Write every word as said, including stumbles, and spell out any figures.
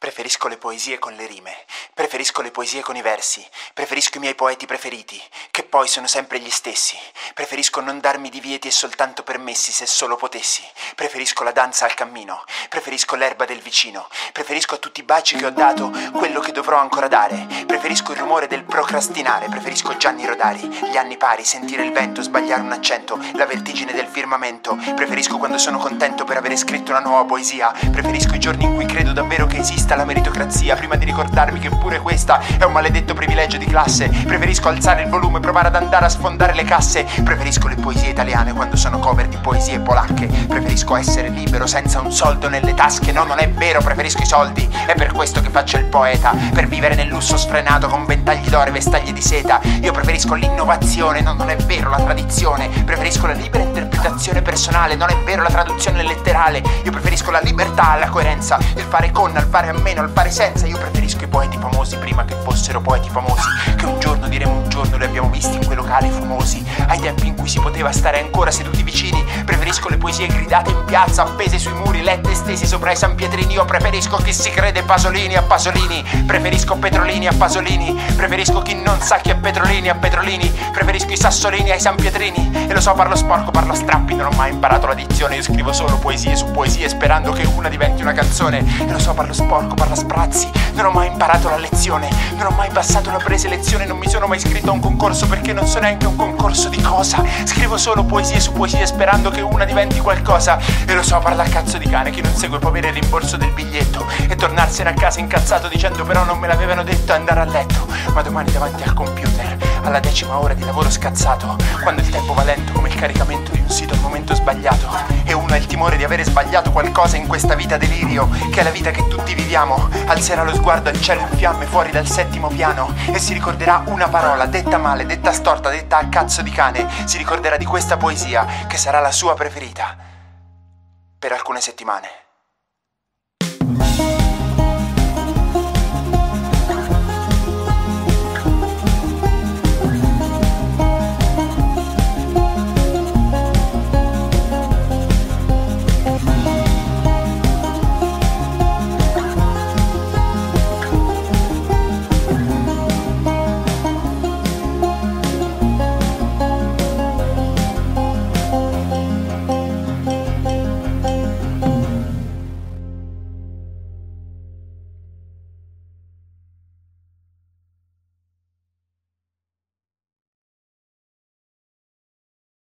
Preferisco le poesie con le rime, preferisco le poesie con i versi, preferisco i miei poeti preferiti, che poi sono sempre gli stessi. Preferisco non darmi divieti e soltanto permessi se solo potessi. Preferisco la danza al cammino, preferisco l'erba del vicino, preferisco a tutti i baci che ho dato quello che dovrò ancora dare. Preferisco il rumore del procrastinare, preferisco Gianni Rodari, gli anni pari, sentire il vento, sbagliare un accento, la vertigine del firmamento. Preferisco quando sono contento per avere scritto una nuova poesia, preferisco i giorni in cui credo davvero che esista la meritocrazia, prima di ricordarmi che pure questa è un maledetto privilegio di classe. Preferisco alzare il volume, provare ad andare a sfondare le casse. Preferisco le poesie italiane quando sono cover di poesie polacche. Preferisco essere libero senza un soldo nelle tasche. No, non è vero, preferisco i soldi. È per questo che faccio il poeta, per vivere nel lusso sfrenato con ventagli d'oro e vestaglie di seta. Io preferisco l'innovazione, no, non è vero, la tradizione. Preferisco la libera interpretazione personale, non è vero, la traduzione letterale. Io preferisco la libertà alla coerenza, il fare con al fare a meno, al fare senza. Io preferisco i poeti famosi prima che fossero poeti famosi, che un giorno diremo un giorno li abbiamo visti in quei locali fumosi, ai tempi in cui si poteva stare ancora seduti vicini. Preferisco le poesie gridate in piazza, appese sui muri, lette e stesi sopra i San Pietrini. Io preferisco chi si crede Pasolini a Pasolini, preferisco Petrolini a Pasolini, preferisco chi non sa chi è Petrolini a Petrolini, preferisco i Sassolini ai San Pietrini. E lo so, parlo sporco, parlo a strappi, non ho mai imparato la dizione. Io scrivo solo poesie su poesie sperando che una diventi una canzone. E lo so, parlo sporco, parlo a sprazzi, non ho mai imparato la lezione, non ho mai passato la preselezione, non mi sono mai iscritto a un concorso perché non so neanche un concorso di cosa. Scrivo solo poesie su poesie sperando che una diventi qualcosa. E lo so, parla a cazzo di cane, chi non segue può avere il rimborso del biglietto e tornarsene a casa incazzato dicendo però non me l'avevano detto e andare a letto. Ma domani davanti al computer, alla decima ora di lavoro scazzato, quando il tempo va lento come il caricamento di un sito al momento sbagliato, e uno ha il timore di avere sbagliato qualcosa in questa vita delirio, che è la vita che tutti viviamo, alzerà lo sguardo al cielo in fiamme fuori dal settimo piano e si ricorderà una parola detta male, detta storta, detta a cazzo di cane. Si ricorderà di questa poesia che sarà la sua preferita per alcune settimane.